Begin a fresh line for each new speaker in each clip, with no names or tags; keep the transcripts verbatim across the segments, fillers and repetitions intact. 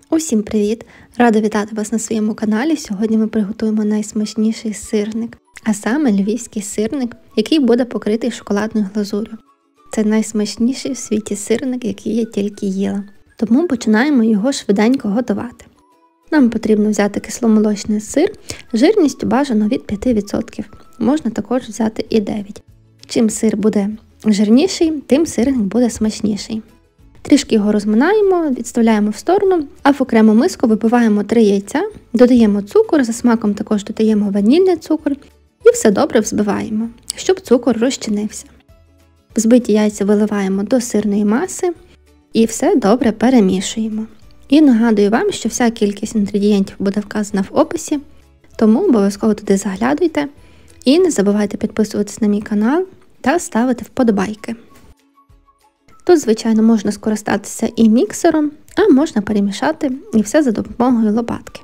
Усім привіт! Рада вітати вас на своєму каналі. Сьогодні ми приготуємо найсмачніший сирник, а саме львівський сирник, який буде покритий шоколадною глазур'ю. Це найсмачніший в світі сирник, який я тільки їла. Тому починаємо його швиденько готувати. Нам потрібно взяти кисломолочний сир, жирністю бажано від п'ять відсотків, можна також взяти і дев'ять відсотків. Чим сир буде жирніший, тим сирник буде смачніший. Трішки його розминаємо, відставляємо в сторону, а в окрему миску вибиваємо три яйця, додаємо цукор, за смаком також додаємо ванільний цукор і все добре взбиваємо, щоб цукор розчинився. Взбиті яйця виливаємо до сирної маси і все добре перемішуємо. І нагадую вам, що вся кількість інгредієнтів буде вказана в описі, тому обов'язково туди заглядуйте і не забувайте підписуватись на мій канал та ставити вподобайки. Тут, звичайно, можна скористатися і міксером, а можна перемішати і все за допомогою лопатки.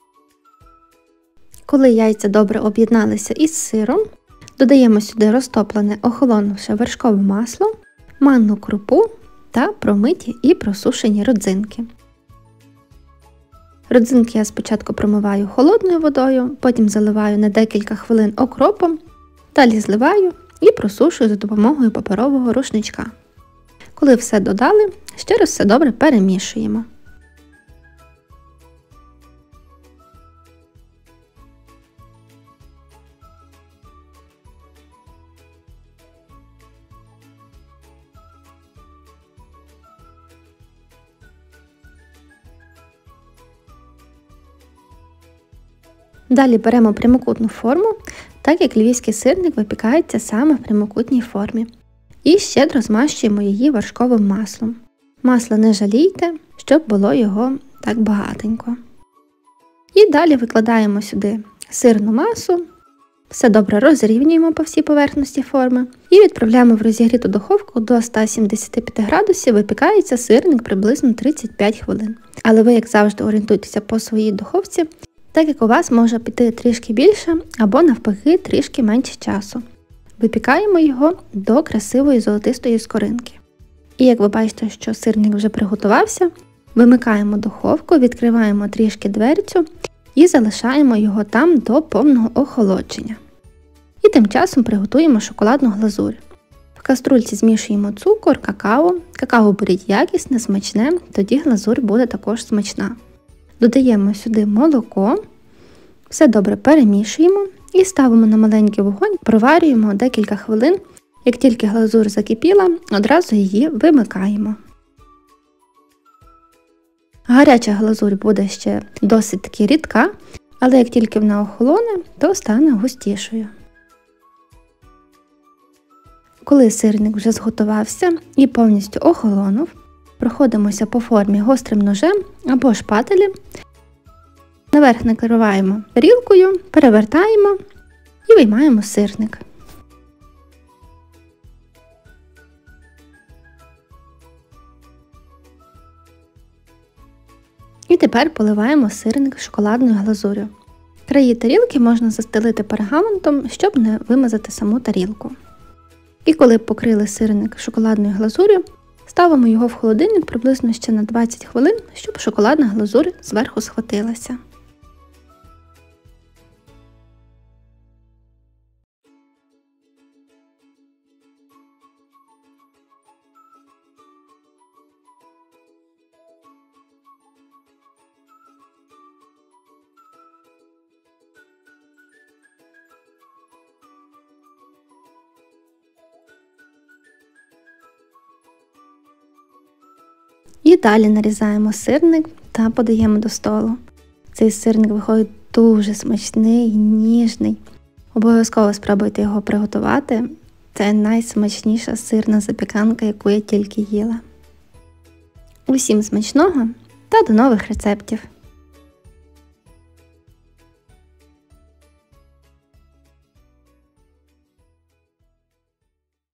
Коли яйця добре об'єдналися із сиром, додаємо сюди розтоплене охолонувше вершкове масло, манну крупу та промиті і просушені родзинки. Родзинки я спочатку промиваю холодною водою, потім заливаю на декілька хвилин окропом, далі зливаю і просушую за допомогою паперового рушничка. Коли все додали, ще раз все добре перемішуємо. Далі беремо прямокутну форму, так як львівський сирник випікається саме в прямокутній формі. І щедро змащуємо її вершковим маслом. Масла не жалійте, щоб було його так багатенько. І далі викладаємо сюди сирну масу, все добре розрівнюємо по всій поверхності форми і відправляємо в розігріту духовку до ста сімдесяти п'яти градусів, випікається сирник приблизно тридцять п'ять хвилин. Але ви, як завжди, орієнтуйтеся по своїй духовці, так як у вас може піти трішки більше або навпаки трішки менше часу. Випікаємо його до красивої золотистої скоринки. І як ви бачите, що сирник вже приготувався, вимикаємо духовку, відкриваємо трішки дверцю і залишаємо його там до повного охолодження. І тим часом приготуємо шоколадну глазурь. В каструльці змішуємо цукор, какао. Какао беріть якісне, смачне, тоді глазурь буде також смачна. Додаємо сюди молоко, все добре перемішуємо і ставимо на маленький вогонь, проварюємо декілька хвилин. Як тільки глазур закипіла, одразу її вимикаємо. Гаряча глазурь буде ще досить таки рідка, але як тільки вона охолоне, то стане густішою. Коли сирник вже зготувався і повністю охолонув, проходимося по формі гострим ножем або шпателем. Наверх накриваємо тарілкою, перевертаємо і виймаємо сирник. І тепер поливаємо сирник шоколадною глазур'ю. Краї тарілки можна застелити пергаментом, щоб не вимазати саму тарілку. І коли покрили сирник шоколадною глазур'ю, ставимо його в холодильник приблизно ще на двадцять хвилин, щоб шоколадна глазурь зверху схватилася. І далі нарізаємо сирник та подаємо до столу. Цей сирник виходить дуже смачний, ніжний. Обов'язково спробуйте його приготувати. Це найсмачніша сирна запіканка, яку я тільки їла. Усім смачного та до нових рецептів!